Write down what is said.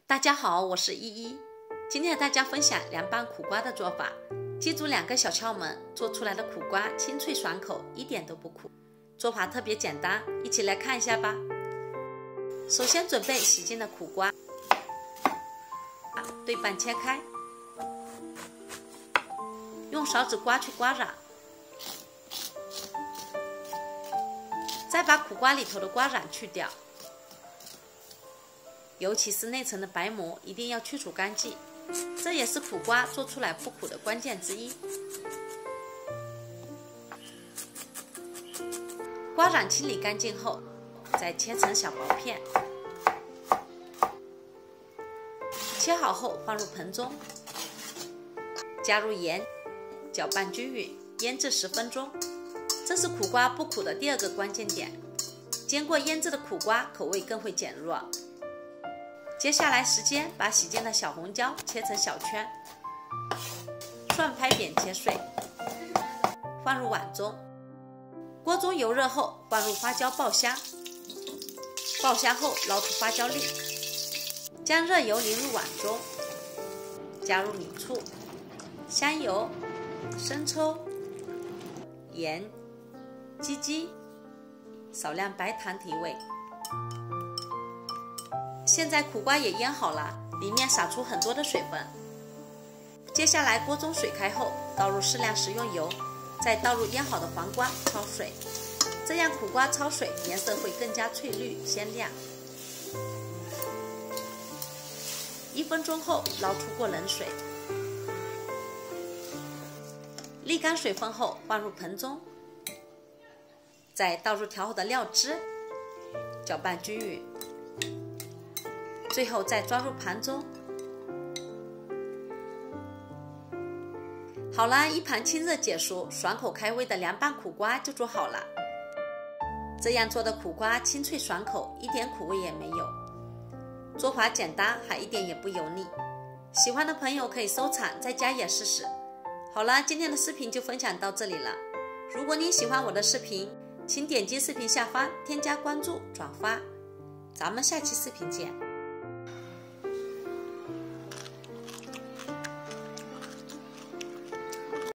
大家好，我是依依，今天和大家分享凉拌苦瓜的做法。记住2个小窍门，做出来的苦瓜清脆爽口，一点都不苦。做法特别简单，一起来看一下吧。首先准备洗净的苦瓜，对半切开，用勺子刮去瓜瓤，再把苦瓜里头的瓜瓤去掉。尤其是内层的白膜一定要去除干净，这也是苦瓜做出来不苦的关键之一。瓜瓤清理干净后，再切成小薄片，切好后放入盆中，加入盐，搅拌均匀，腌制10分钟。这是苦瓜不苦的第2个关键点。经过腌制的苦瓜口味更会减弱。接下来时间把洗净的小红椒切成小圈，蒜拍扁切碎，放入碗中。锅中油热后放入花椒爆香，爆香后捞出花椒粒，将热油淋入碗中，加入米醋、香油、生抽、盐、鸡精，少量白糖提味。现在苦瓜也腌好了，里面洒出很多的水分。接下来锅中水开后，倒入适量食用油，再倒入腌好的黄瓜焯水，这样苦瓜焯水颜色会更加翠绿鲜亮。1分钟后捞出过冷水，沥干水分后放入盆中，再倒入调好的料汁，搅拌均匀。最后再装入盘中。好了，一盘清热解暑、爽口开胃的凉拌苦瓜就做好了。这样做的苦瓜清脆爽口，一点苦味也没有。做法简单，还一点也不油腻。喜欢的朋友可以收藏，在家也试试。好了，今天的视频就分享到这里了。如果您喜欢我的视频，请点击视频下方添加关注、转发。咱们下期视频见。